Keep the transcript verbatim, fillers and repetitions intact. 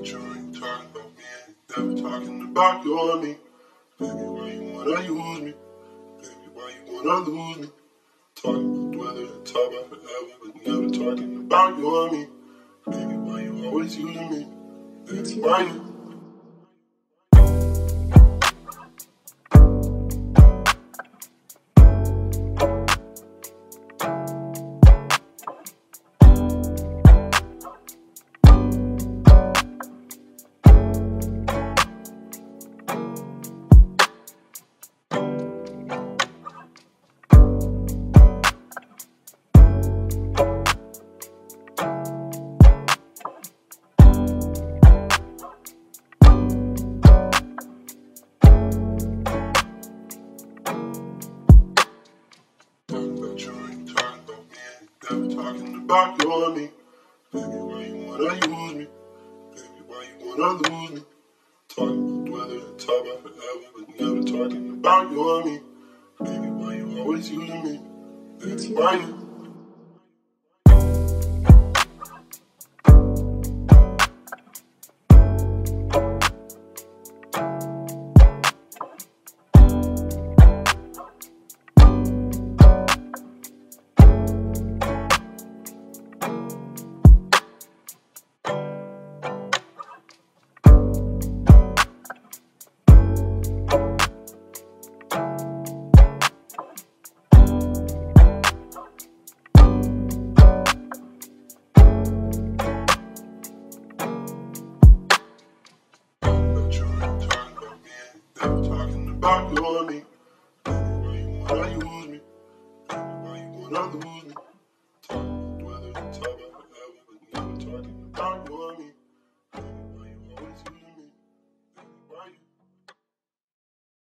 But you ain't talking about me, never talking about you or me. Baby, why you wanna use me? Baby, why you wanna lose me? Talking about whether to talk about forever, but never talking about you or me. Baby, why you always using me? Baby, why you? Never talking about you or me. Baby, why you wanna use me? Baby, why you wanna lose me? Talking about whether to talk about forever, but never talking about you or me. Baby, why you always using me? Baby, why you? Never talking about you or me.